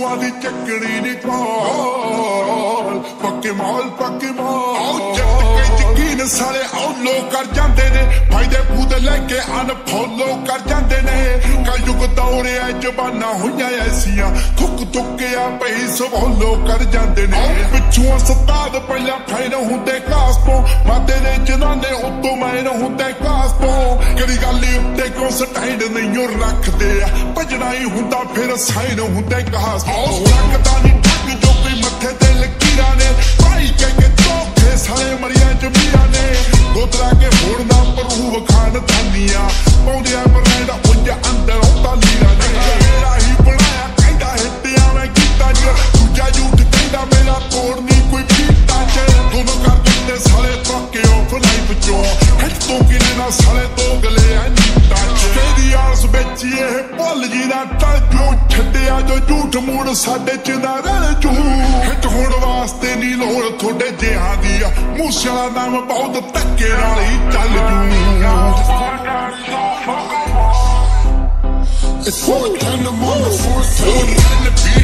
ਦੀ ਚੱਕੜੀ ਨੀ ਕਾਲ ਪੱਕੇ ਮਾਲ ਜੱਟ ਕੇ ਯਕੀਨ ਸਾਲੇ ਆਉਲੋ ਕਰ ਜਾਂਦੇ ਨੇ ਫਾਇਦੇ ਫੂਦ ਲੈ ਕੇ ਅਨਫੋਲੋ ਕਰ ਜਾਂਦੇ ਨੇ ਕਲਯੁਗ ਦੌੜਿਆ ਜ਼ਬਾਨਾਂ ਹੋਈਆਂ ਐਸੀਆਂ ਥੁੱਕ ਥੁੱਕਿਆ ਪਈ ਸਵੋਲੋ ਕਰ ਜਾਂਦੇ ਨੇ ਪਿੱਛੋਂ ਸਤਾਦ ਪਹਿਲਾਂ ਫੈਨ ਹੁੰਦੇ ਕਲਾਸ ਤੋਂ ਮਾਦੇ ਦੇ ਜਨਾਨੇ ਉੱਤੋਂ ਮੈਨ ਹੁੰਦੇ ਕਲਾਸ ਤੋਂ ਕਿਹੜੀ ਗੱਲ ਉੱਤੇ ਕਿਉਂ ਸਟੈਂਡ ਨਹੀਂ ਰੱਖਦੇ ਆ ਭਜਣਾ ਹੀ ਹੁੰਦਾ ਫਿਰ ਸਾਈਨ ਹੁੰਦੇ ਕਹਾਸ ਰੱਖਦਾ ਨਹੀਂ ਠੱਗ ਜੋ ਕੋਈ ਮੱਥੇ ਤੇ ਲਕੀਰਾਂ ਨੇ ਭਾਈ ਕਹਿ ਕੇ ਧੋਖੇ ਸਾਰੇ ਮਰੀਆਂ ਜਮੀਆਂ ਨੇ ਗੋਦਰਾ ਕੇ ਹੋੜ ਨਾ ਪਰੂਵ ਖਾਨ ਥਾਨੀਆਂ ਪਾਉਂਦਿਆਂ ਬਰੈਂਡ ਪੁੰਜ ਅੰਦਰ ਹੁੰਦਾ ਲੀਰਾਂ ਨੇ ਮੇਰਾ ਹੀ ਬਣਾਇਆ ਕਹਿੰਦਾ ਹਿੱਟਿਆ ਮੈਂ ਕੀਤਾ ਚ ਦੂਜਾ ਝੂਠ ਕਹਿੰਦਾ ਮੇਰਾ ਤੋੜ ਨਹੀਂ ਕੋਈ ਪੀਤਾ ਚ ਦੋਨੋਂ ਕਰ ਦਿੰਦੇ ਸਾਲੇ ਪੱਕੇ ਆਫ ਲਾਈਫ ਚੋਂ ਹਿੱਟ ਤੋਂ ਕਿਨੇ ਨਾ ਸਾਲੇ ਤੋਂ ਗਲੇ ਆ ਨੀਤਾ ਚ ਤੇਰੀ ਆਸ ਵਿੱਚ ਇਹ ਭੁੱਲ ਜੀ ਨਾ ਟਲ ਜੋ ਛੱਡਿਆ ਜੋ ਝੂਠ ਮੂੜ ਸਾਡੇ ਚ ਨਾ ਰਲ ਜੂ ਹਿੱਟ ਹੋਣ ਵਾਸਤੇ ਨਹੀਂ ਲੋੜ ਤੁਹਾਡੇ ਜਿਹਾਂ ਦੀ ਆ ਮੂਸੇ ਵਾਲਾ ਨਾਮ ਬਹੁਤ ਧੱਕੇ ਨਾਲ ਹੀ ਚੱਲ ਜੂ It's 4 in the morning, 4 in the